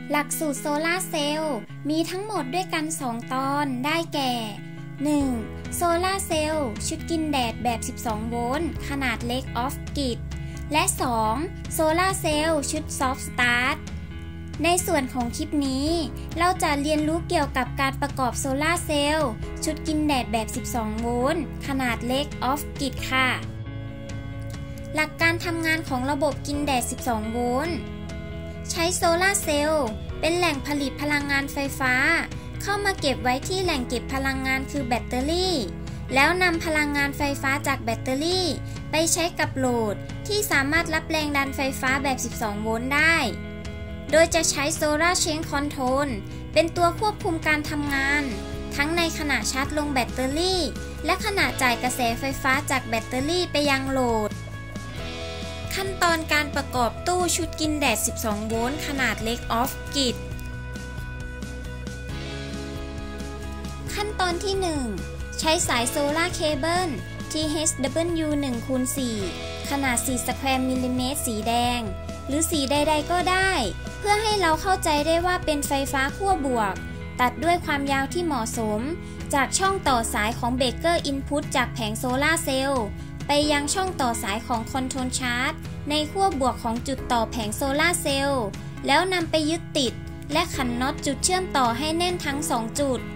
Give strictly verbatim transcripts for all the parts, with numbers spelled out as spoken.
หลักสูตรโซลาร์เซลล์มีทั้งหมดด้วยกันสองตอนได้แก่ หนึ่ง. โซลาร์เซลล์ชุดกินแดดแบบ สิบสอง โวลต์ ขนาดเล็กออฟกริด และ สอง. โซลาร์เซลล์ชุดซอฟต์สตาร์ท ในส่วนของคลิปนี้เราจะเรียนรู้เกี่ยวกับการประกอบโซลาร์เซลล์ชุดกินแดดแบบ สิบสอง โวลต์ ขนาดเล็กออฟกริดค่ะหลักการทำงานของระบบกินแดด สิบสอง โวลต์ ใช้โซลาร์เซลล์เป็นแหล่งผลิตพลังงานไฟฟ้าเข้ามาเก็บไว้ที่แหล่งเก็บพลังงานคือแบตเตอรี่แล้วนำพลังงานไฟฟ้าจากแบตเตอรี่ไปใช้กับโหลดที่สามารถรับแรงดันไฟฟ้าแบบ สิบสอง โวลต์ได้โดยจะใช้โซลาร์เชนคอนโทรลเป็นตัวควบคุมการทำงานทั้งในขณะชาร์จลงแบตเตอรี่และขณะจ่ายกระแสไฟฟ้าจากแบตเตอรี่ไปยังโหลดขั้นตอนการประกอบตู้ชุดกินแดด สิบสอง โวลต์ ขนาดเล็กออฟกริดขั้นตอนที่ หนึ่ง ใช้สายโซลาร์เคเบิล ที เอช ดับเบิลยู หนึ่ง คูณ สี่ ขนาด สี่ สแควร์มิลลิเมตรสีแดงหรือสีใดๆก็ได้เพื่อให้เราเข้าใจได้ว่าเป็นไฟฟ้าขั้วบวกตัดด้วยความยาวที่เหมาะสมจากช่องต่อสายของเบรกเกอร์อินพุตจากแผงโซลาร์เซลล์ไปยังช่องต่อสายของคอนโทรลชาร์จในขั้วบวกของจุดต่อแผงโซลาร์เซลล์แล้วนำไปยึดติดและขันน็อตจุดเชื่อมต่อให้แน่นทั้งสองจุด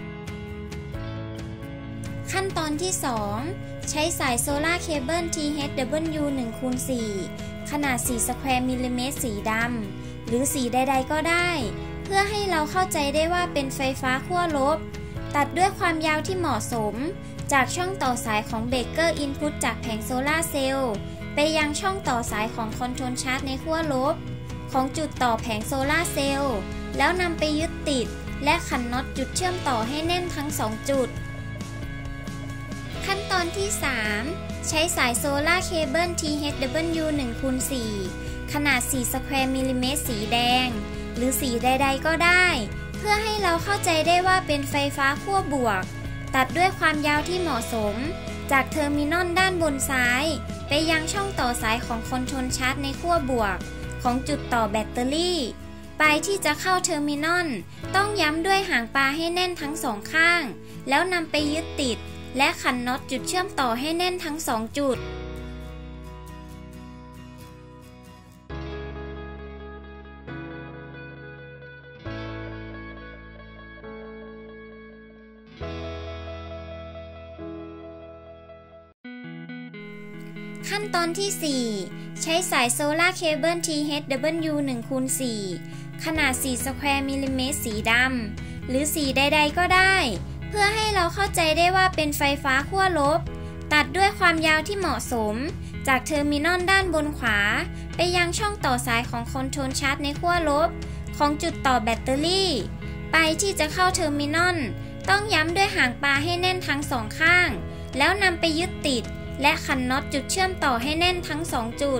ขั้นตอนที่ สอง ใช้สายโซลาร์เคเบิล ที เอช ดับเบิลยู หนึ่ง คูณ สี่ ขนาด สี่ สแควร์มิลลิเมตรสีดำหรือสีใดๆก็ได้เพื่อให้เราเข้าใจได้ว่าเป็นไฟฟ้าขั้วลบตัดด้วยความยาวที่เหมาะสมจากช่องต่อสายของเบรกเกอร์อินพุตจากแผงโซลาร์เซลล์ไปยังช่องต่อสายของคอนโทรลชาร์จในขั้วลบของจุดต่อแผงโซลาร์เซลล์แล้วนำไปยึดติดและขันน็อตจุดเชื่อมต่อให้แน่นทั้งสองจุดขั้นตอนที่ สาม ใช้สายโซลาร์เคเบิล ที เอช ดับเบิลยู หนึ่ง คูณ สี่ ขนาด สี่ สแควร์มิลลิเมตรสีแดงหรือสีใดๆก็ได้เพื่อให้เราเข้าใจได้ว่าเป็นไฟฟ้าขั้วบวกตัดด้วยความยาวที่เหมาะสมจากเทอร์มินอลด้านบนซ้ายไปยังช่องต่อสายของคอนโทรลชาร์จในขั้วบวกของจุดต่อแบตเตอรี่ปลายที่จะเข้าเทอร์มินอลต้องย้ำด้วยหางปลาให้แน่นทั้งสองข้างแล้วนำไปยึดติดและขันน็อตจุดเชื่อมต่อให้แน่นทั้งสองจุดขั้นตอนที่ สี่ ใช้สายโซลาร์เคเบิล ที เอช ดับเบิลยู หนึ่ง คูณ สี่ ขนาด สี่ สแควร์มิลลิเมตรสีดำหรือสีใดๆก็ได้เพื่อให้เราเข้าใจได้ว่าเป็นไฟฟ้าขั้วลบตัดด้วยความยาวที่เหมาะสมจากเทอร์มินอลด้านบนขวาไปยังช่องต่อสายของคอนโทรลชาร์จในขั้วลบของจุดต่อแบตเตอรี่ไปที่จะเข้าเทอร์มินอลต้องย้ำด้วยหางปลาให้แน่นทั้งสองข้างแล้วนำไปยึดติดและขันน็อตจุดเชื่อมต่อให้แน่นทั้งสองจุด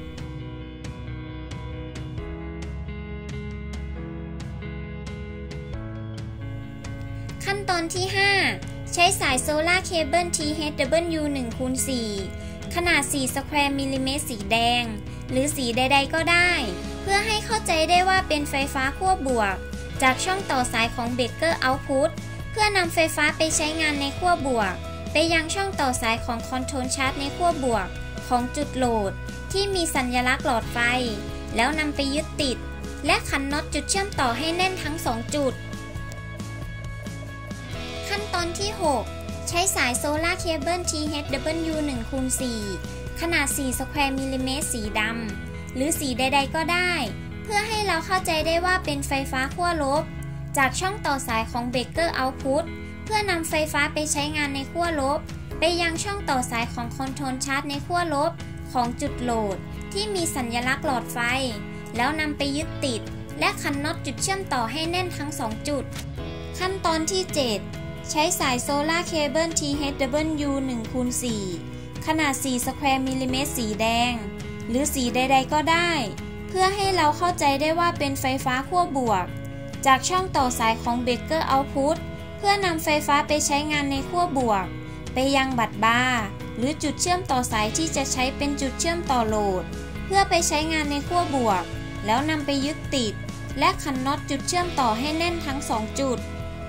ขั้นตอนที่ ห้า ใช้สายโซลาร์เคเบิล ที เอช ดับเบิลยู หนึ่ง คูณ สี่ ขนาด สี่ สแควร์มิลลิเมตรสีแดงหรือสีใดๆก็ได้เพื่อให้เข้าใจได้ว่าเป็นไฟฟ้าขั้วบวกจากช่องต่อสายของเบรกเกอร์เอาท์พุตเพื่อนำไฟฟ้าไปใช้งานในขั้วบวกไปยังช่องต่อสายของคอนโทรลชาร์จในขั้วบวกของจุดโหลดที่มีสัญลักษณ์หลอดไฟแล้วนำไปยึดติดและขันน็อตจุดเชื่อมต่อให้แน่นทั้งสองจุดขั้นตอนที่ หก ใช้สายโซลาร์เคเบิล ที เอช ดับเบิลยู หนึ่ง คูณ สี่ ขนาด สี่ สแควร์มิลลิเมตรสีดำหรือสีใดๆก็ได้เพื่อให้เราเข้าใจได้ว่าเป็นไฟฟ้าขั้วลบจากช่องต่อสายของเบรกเกอร์เอาท์พุตเพื่อนำไฟฟ้าไปใช้งานในขั้วลบไปยังช่องต่อสายของคอนโทรลชาร์จในขั้วลบของจุดโหลดที่มีสัญลักษณ์หลอดไฟแล้วนำไปยึดติดและขันน็อตจุดเชื่อมต่อให้แน่นทั้งสองจุดขั้นตอนที่ เจ็ด ใช้สายโซลาร์เคเบิล ที เอช ดับเบิลยู หนึ่ง คูณ สี่ ขนาด สี่ สแควร์มิลลิเมตรสีแดงหรือสีใดๆก็ได้เพื่อให้เราเข้าใจได้ว่าเป็นไฟฟ้าขั้วบวกจากช่องต่อสายของเบรกเกอร์เอาท์พุตเพื่อนำไฟฟ้าไปใช้งานในขั้วบวกไปยังบัดบาร์หรือจุดเชื่อมต่อสายที่จะใช้เป็นจุดเชื่อมต่อโหลดเพื่อไปใช้งานในขั้วบวกแล้วนำไปยึดติดและขันน็อตจุดเชื่อมต่อให้แน่นทั้งสองจุด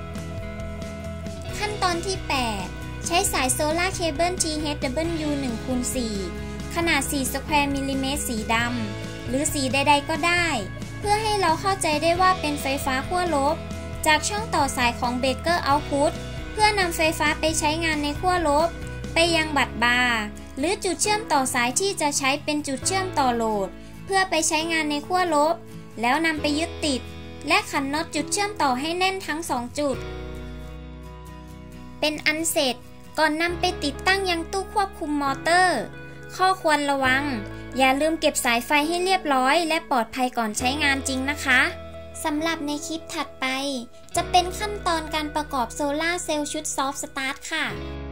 ขั้นตอนที่แปดใช้สายโซลาร์เคเบิล ที เอช ดับเบิลยู หนึ่งคูณสี่ ขนาดสี่สแควร์มิลลิเมตรสีดำหรือสีใดๆก็ได้เพื่อให้เราเข้าใจได้ว่าเป็นไฟฟ้าขั้วลบจากช่องต่อสายของเบรกเกอร์เอาท์พุตเพื่อนำไฟฟ้าไปใช้งานในขั้วลบไปยังบัดบาร์หรือจุดเชื่อมต่อสายที่จะใช้เป็นจุดเชื่อมต่อโหลดเพื่อไปใช้งานในขั้วลบแล้วนำไปยึดติดและขันน็อตจุดเชื่อมต่อให้แน่นทั้งสองจุดเป็นอันเสร็จก่อนนำไปติดตั้งยังตู้ควบคุมมอเตอร์ข้อควรระวังอย่าลืมเก็บสายไฟให้เรียบร้อยและปลอดภัยก่อนใช้งานจริงนะคะสำหรับในคลิปถัดไปจะเป็นขั้นตอนการประกอบโซลาร์เซลล์ชุดซอฟต์สตาร์ทค่ะ